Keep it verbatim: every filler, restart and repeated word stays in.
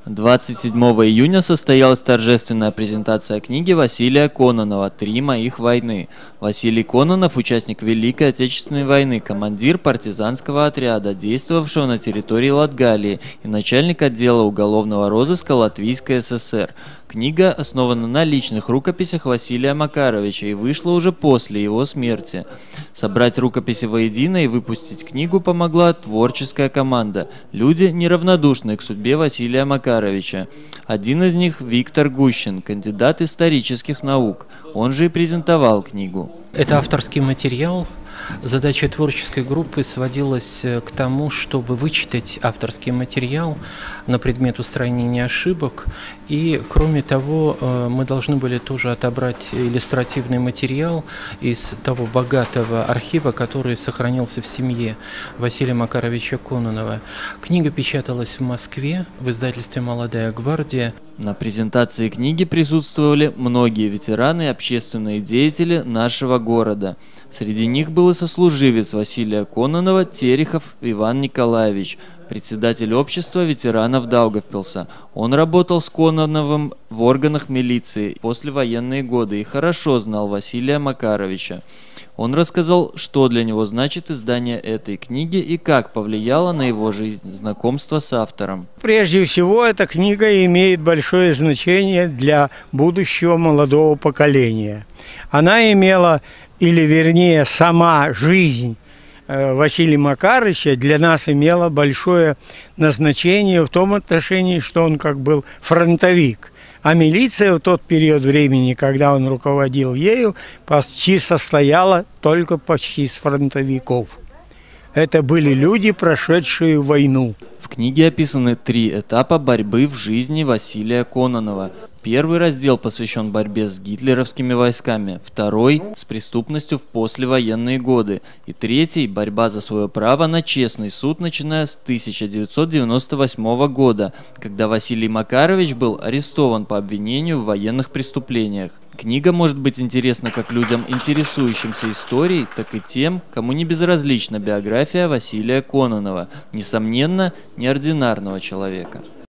двадцать седьмого июня состоялась торжественная презентация книги Василия Кононова «Три моих войны». Василий Кононов – участник Великой Отечественной войны, командир партизанского отряда, действовавшего на территории Латгалии, и начальник отдела уголовного розыска Латвийской ССР. Книга основана на личных рукописях Василия Макаровича и вышла уже после его смерти. Собрать рукописи воедино и выпустить книгу помогла творческая команда. Люди, неравнодушные к судьбе Василия Макаровича. Один из них – Виктор Гущин, кандидат исторических наук. Он же и презентовал книгу. Это авторский материал. Задача творческой группы сводилась к тому, чтобы вычитать авторский материал на предмет устранения ошибок. И, кроме того, мы должны были тоже отобрать иллюстративный материал из того богатого архива, который сохранился в семье Василия Макаровича Кононова. Книга печаталась в Москве в издательстве «Молодая гвардия». На презентации книги присутствовали многие ветераны и общественные деятели нашего города. Среди них был и сослуживец Василия Кононова Терехов Иван Николаевич, председатель общества ветеранов Даугавпилса. Он работал с Кононовым в органах милиции в послевоенные годы и хорошо знал Василия Макаровича. Он рассказал, что для него значит издание этой книги и как повлияло на его жизнь знакомство с автором. Прежде всего, эта книга имеет большое значение для будущего молодого поколения. Она имела, или вернее, сама жизнь Василия Макаровича для нас имела большое назначение в том отношении, что он как был фронтовик. А милиция в тот период времени, когда он руководил ею, почти состояла только почти из фронтовиков. Это были люди, прошедшие войну. В книге описаны три этапа борьбы в жизни Василия Кононова. Первый раздел посвящен борьбе с гитлеровскими войсками, второй – с преступностью в послевоенные годы, и третий – борьба за свое право на честный суд, начиная с тысяча девятьсот девяносто восьмого года, когда Василий Макарович был арестован по обвинению в военных преступлениях. Книга может быть интересна как людям, интересующимся историей, так и тем, кому не безразлична биография Василия Кононова, несомненно, неординарного человека.